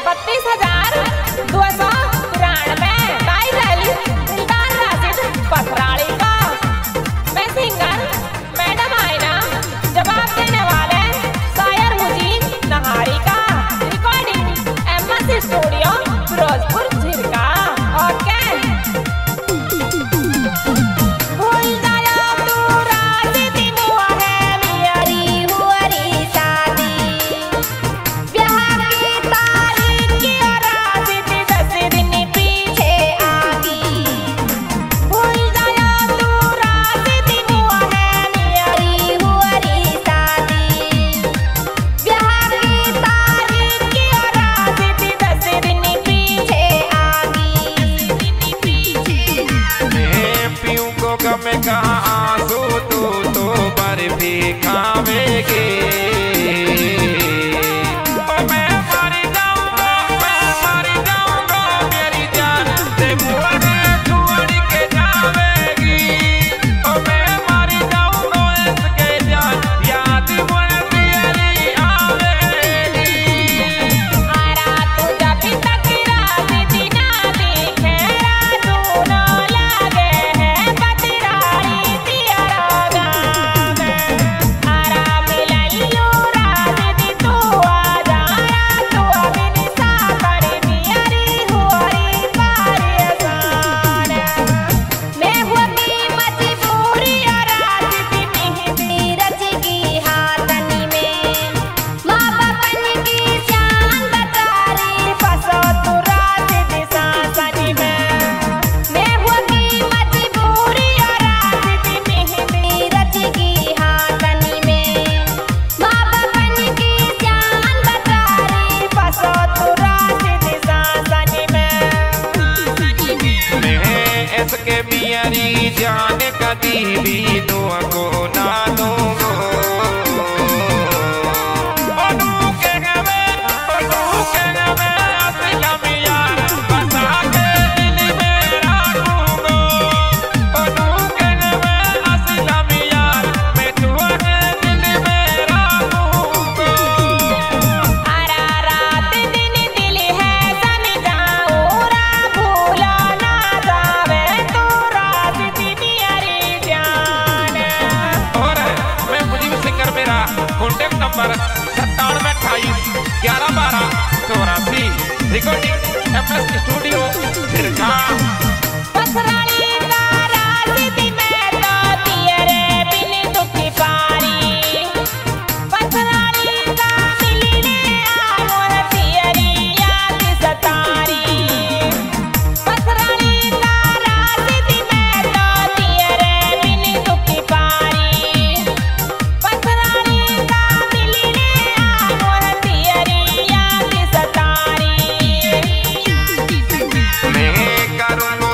32,293 गाई रैली दिलदार राशिद पथराड़ी का। मैं सिंगर मैडम आईना जवाब देने वाले शायर मुजीब नहारी का। Recording MS studio Ferozepur Jhirka. Okay में कहाँ आंसू तू तो बर्फी खावेगी। मैं मर जाऊंगा मेरी जान से मुझे छोड़ के जावेगी। मैं मर जाऊंगा इसके जान याद मुझे तेरी आवेगी। आरा तू जब तक राज़ी ना दिखे तू ना लागे है पथराड़ी तेरा गाम। आरा मिलैयो राज़ी तू आ जा तू बिन साकर मेरी होरी परेशान। मैं हुआ की मजबूरी राज़ी मेहंदी रचगी हाथनी में। माँ बापन की जान बचारी फंसो तू राज़ी सांसनी में। मैं हुआ की मजबूरी राज़ी मेहंदी रचगी हाथनी में। माँ बापन की जान बचारी फंसो तू राज़ी सांसनी में। मैं इसके मेरी जान कभी भी दुआ को ना दूंगा। आरा रात दिन दिल है समझाऊं रा भूला ना जावे तू राज़ी मेरी जान। और मैं मुजीब सिंगर मेरा contact number 9728111284। Recording MS studio Jhirka. Pathradi का राज़ी मैं तो तेरे बिन दुखी पारी। पथराड़ी का मिलने आऊं तेरी याद सतारी। पथराड़ी का राज़ी मैं तो तेरे बिन दुखी पारी। पथराड़ी का मिलने आऊं तेरी याद सतारी। मैं करूँगा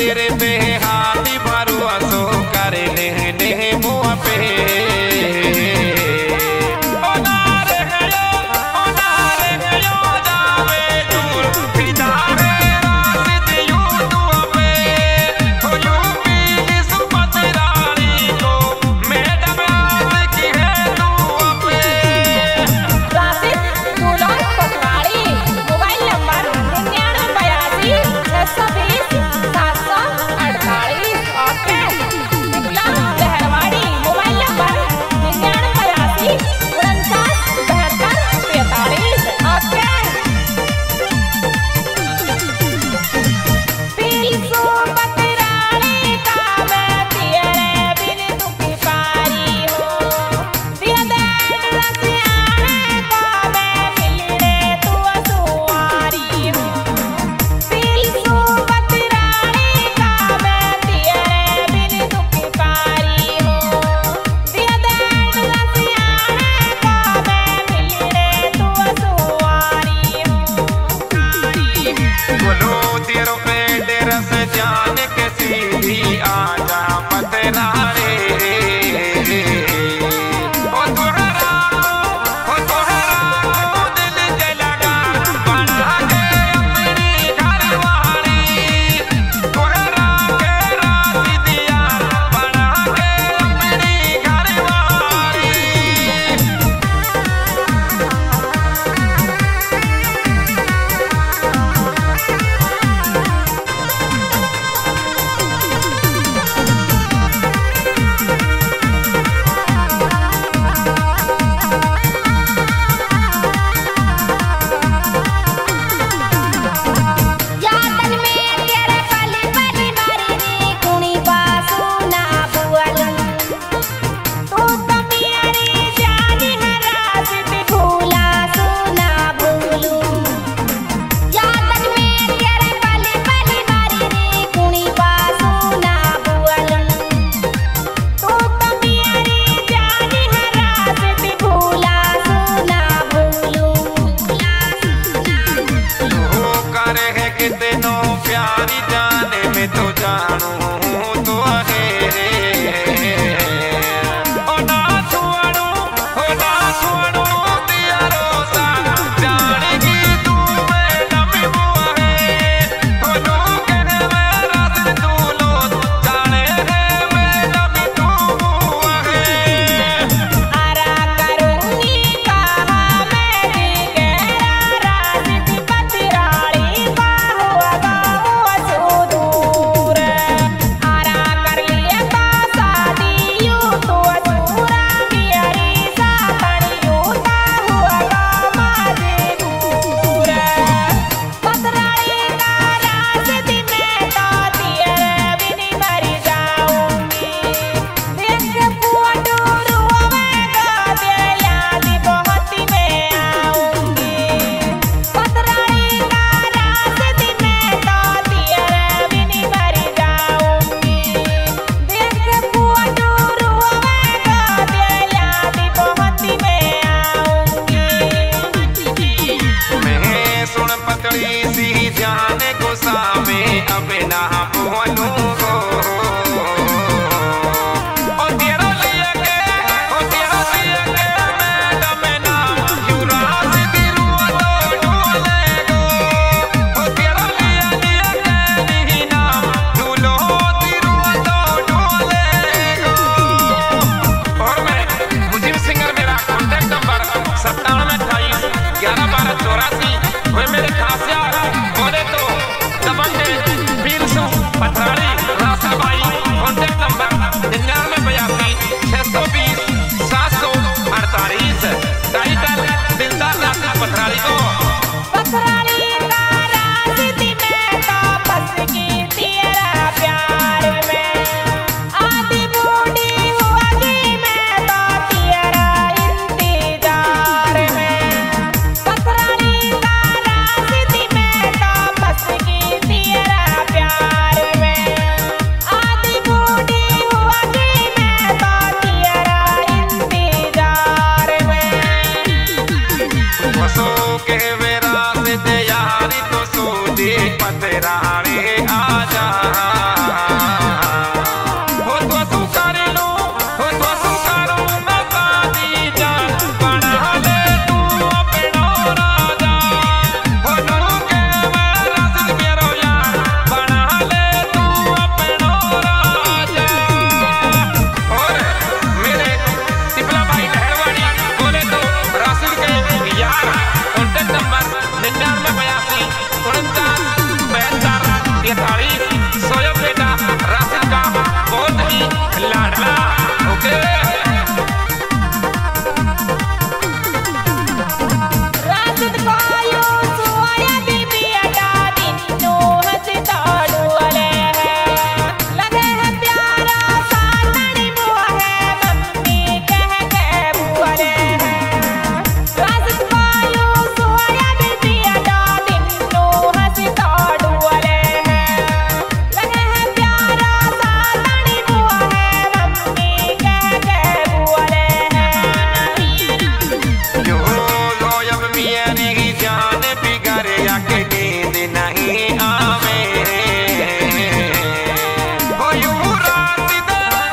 तेरे पे हाथी भरोसो कर ले मुँह पे पतरारे आजा 49 72 43 सोयो बेटा राशिद का बहुत ही लाडला। ओके राशिद को यो सोया बीबी अटा दिन नो हंसी ताड़ू वाले लगे है प्यारा सानड़ी बुआ है मम्मी कह के बुआले राशिद को यो सोया बीबी अटा दिन नो हंसी ताड़ू वाले लगे है प्यारा सानड़ी बुआ है मम्मी कह के बुआले यो लोयब मियारी की जान बिगाड़े आके नींद नहीं आवे। हो यू राशिद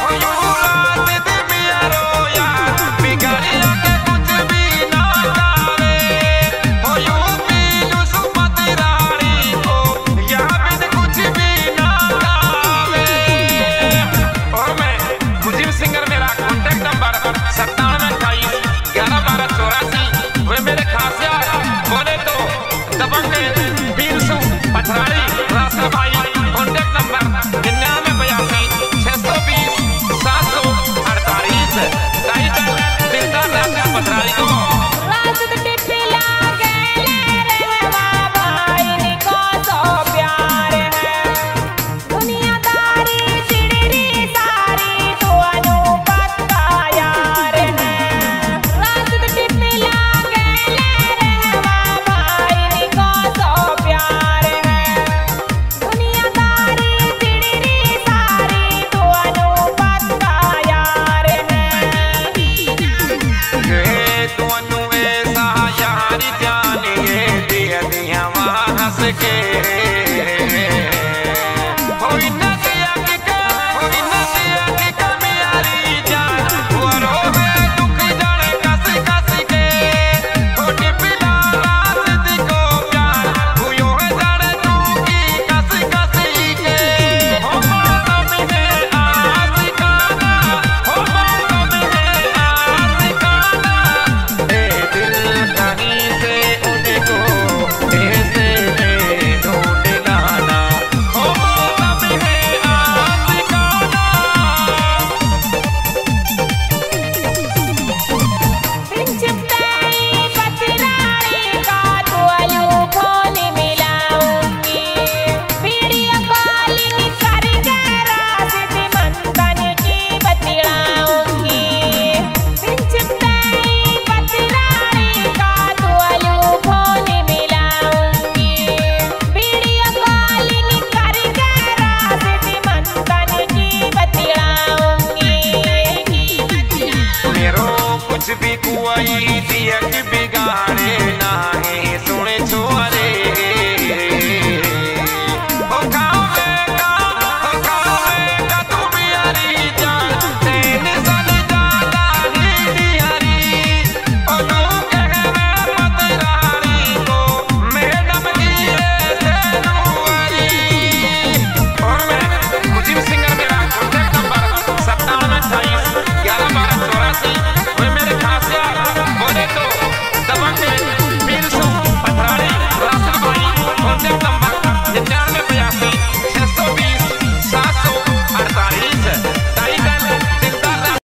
मिया रोया बिगाड़े आके कुछ भी ना करे। हो यू पीलू सुमत रानी को याद कुछ भी ना आवे। और मैं मुजीब सिंगर मेरा कॉन्टेक्ट नंबर 97 28 11 12 84 वे मेरे खास यार बोले तो दबंग बीरसू पथराड़ी रास्ता भाई कॉन्टेक्ट नंबर 99 82 620 748 टाइटल दिलदार रास्ता पथराड़ी को राशिद टिप्पी लागे ले रहवा भाई निको सो प्यार है दुनियादारी चिड़री सारी तो अनु पक्का यार है राशिद टिप्पी लागे ले रहवा भाई निको सो प्यार है दुनियादारी चिड़री सारी तो अनु पक्का यार है ये तुअनु ऐसा यार जाने ये दिया दिया हंस के